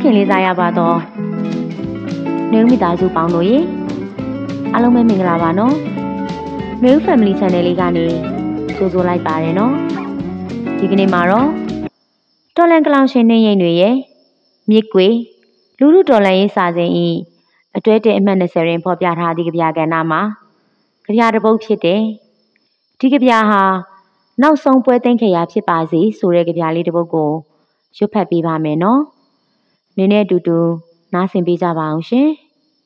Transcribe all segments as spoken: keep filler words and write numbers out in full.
ခင်လေးစားရပါတော့နှွေဦးမိသားစုပေါင်းတို့ရေအားလုံးပဲမင်္ဂလာပါနော်နှွေဦး Family Channel လေးကနေကြိုဆိုလိုက်ပါတယ်နော်ဒီကနေ့မှာတော့တော်လန်ကလောင်ရှင်နှင်းရိပ်တွေရဲ့မြစ်ကွေလူလူတော်လန်ရေးစာစဉ်ဤအတွဲတဲ့အမှတ်၂၀ရင်ဖော်ပြထားသည့်ကြပြကဏ္ဍမှာကြပြတစ်ပုဒ်ဖြစ်တယ်ဒီကြပြဟာနောက်ဆုံးပွဲသိမ်းခရာဖြစ်ပါစေဆိုတဲ့ကြပြလေးတစ်ပုဒ်ကိုရွတ်ဖတ်ပေးပါမယ်နော်နင်းနဲ့အတူတူနားဆင်ပေးကြပါအောင်ရှင်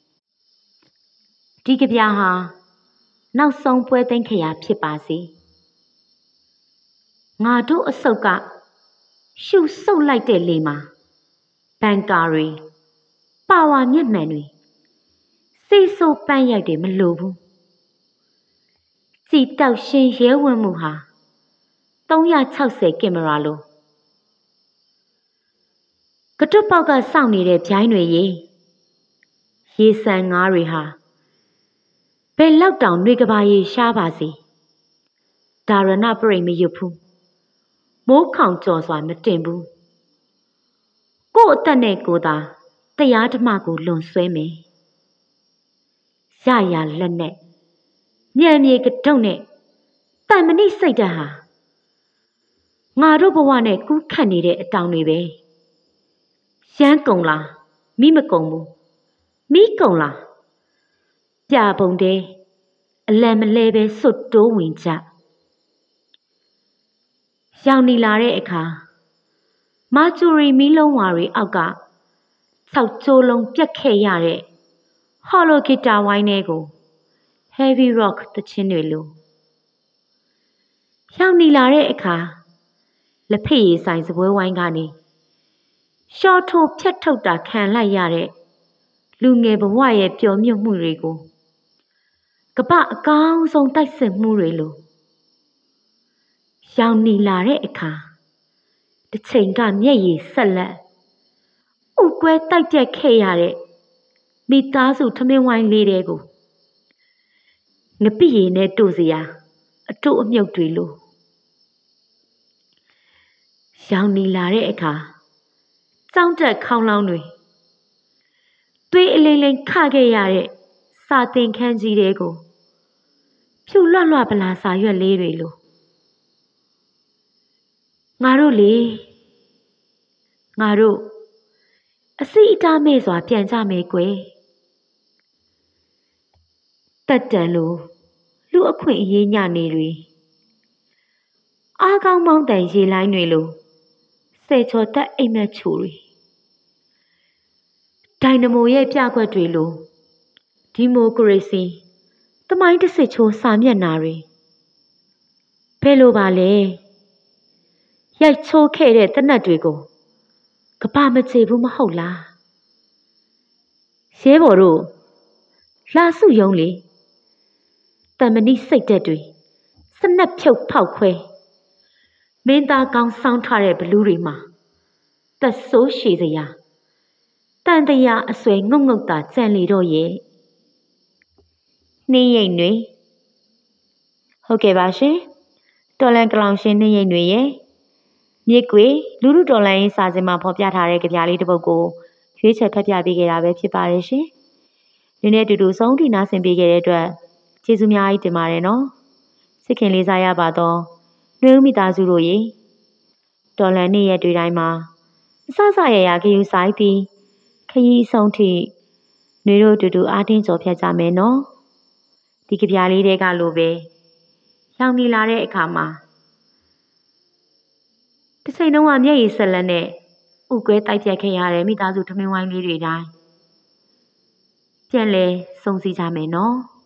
ဒီကြပြဟာနောက်ဆုံးပွဲသိမ်းခရာဖြစ်ပါစေငါတို့အစုပ်ကရှုဆုပ်လိုက်တဲ့လေမှာဘန်ကာတွေပါဝါမျက်မှန်တွေစီဆိုပန်းရိုက်တွေမလိုဘူးစီတောက်ရှင်ရဲဝံမှုဟာ၃၆၀ကင်မရာလိုကတွတ်ပေါက်ကစောင့်နေတဲ့ဗျိုင်းတွေရေရေဆန်ငါးတွေဟာဘယ်လောက်တောင်နှွေကဘာရေရှားပါစေဒါရဏပရိတ်မရွတ်ဘူးမိုးခေါင်ကြော်စွာမတင်ဘူးကို့အသက်နဲ့ကိုသာတရားဓမ္မကိုလွန်ဆွဲမယ်ရရလက်နဲ့ညံမြေကတုတ်နဲ့တန်မဏိစိတ်ဓာတ်ဟာငါတို့ဘဝနဲ့ကူးခတ်နေတဲ့အတောင်တွေပဲရမ်းကုန်လားမိမကုန်ဘူးမိကုန်လားပြပုံတဲ့အလံမလဲပဲစွတ်တိုးဝင်ကြရောက်နေလာတဲ့အခါမာဂျူရီမီလုံးဝါတွေအောက်ကဆောက်ကျိုးလုံးပြက်ခဲ့ရတဲ့ဟော်လိုဂီတာဝိုင်းတွေကို heavy rock သချင်းတွေလိုရောက်နေလာတဲ့အခါလက်ဖက်ရည်ဆိုင်စပွဲဝိုင်းကနေရှော့ထိုးဖြတ်ထုတ်တာခံလိုက်ရတဲ့လူငယ်ဘဝရဲ့ပျော်မြွတ်မှုတွေကိုကပအကောင်းဆုံးတိုက်စစ်မှုတွေလိုရောက်နေလာတဲ့အခါတစ်ချိန်ကမျက်ရည်ဆက်လက်ဥကွဲတိုက်ပြက်ခဲ့ရတဲ့မိသားစုထမင်းဝိုင်းလေးတွေကိုငပိရည်နဲ့တို့စရာအတုအမြုပ်တွေလိုရောက်နေလာတဲ့အခါစောင်းတက်ခေါင်းလောင်းတွေသွေးအလိမ့်လိမ့်ခခဲ့ရတဲ့စာသင်ခန်းကြီးတွေကိုဖြူလွတ်လွတ်ပလာစာရွက်လေးတွေလိုငါတို့လေငါတို့အစီအတားမဲ့စွာပြန်ကြမယ်ကွယ်တက်တန်လိုလူအခွင့်အရေးညနေတွေအားကောင်းမောင်းတန်ရေလိုင်းတွေလိုဆယ်ချော်တက်အိမ်မက်ချိုတွေဒိုင်နမိုရဲ့ပြကွက်တွေလိုဒီမိုကရေစီတမိုင်းတစ်စစ်ချိုးစာမျက်နှာတွေဘယ်လိုပါလဲရိုက်ချိုးခဲ့တဲ့တနတ်တွေကိုကပမချေဘူးမဟုတ်လားရဲဘော်တို့လာစုယုံလေတမဏိစိတ်ဓာတ်တွေစနက်ဖြုတ်ဖောက်ခွဲမင်းသားကောင်းဆောင်းထားတဲ့ဘလူးတွေမှာသက်ဆိုးရှည်စရာတန်တရာအဆွဲငုတ်ငုတ်သာကြံလေတော့ရဲ့နှင်းရိပ်တွေဟုတ်ကဲ့ပါရှင်တော်လန်ကလောင်ရှင်နှင်းရိပ်တွေရဲ့မြစ်ကွေလူလူတော်လန်ရေးစာစဉ်မှာဖော်ပြထားတဲ့ကြပြလေးတစ်ပုဒ်ကိုရွေးချယ်ဖတ်ပြပေးခဲ့တာပဲဖြစ်ပါတယ်ရှင်ဒီနေ့အတူတူဆုံးထိနားဆင်ပေးခဲ့တဲ့အတွက်ကျေးဇူးများကြီးတင်ပါတယ်နော်စိတ်ခင်လေးစားရပါတော့နှွေဦးမိသားစုတို့ရေတော်လန်နေ့ရက်တွေတိုင်းမှာအဆဆရရခယူဆိုင်ပြီးခရီးဆုံးထိနှွေတို့အတူတူအားတင်းကြော်ဖြတ်ကြမယ်နော်ဒီကြပြလေးတွေကလိုပဲရောက်နေလာတဲ့အခါမှာတစ်ချိန်လုံးကမျက်ရည်ဆက်လက်နဲ့ဥကွဲတိုက်ပြက်ခဲ့ရတဲ့မိသားစုထမင်းဝိုင်းလေးတွေတိုင်းပြန်လဲစုံစည်းကြမယ်နော်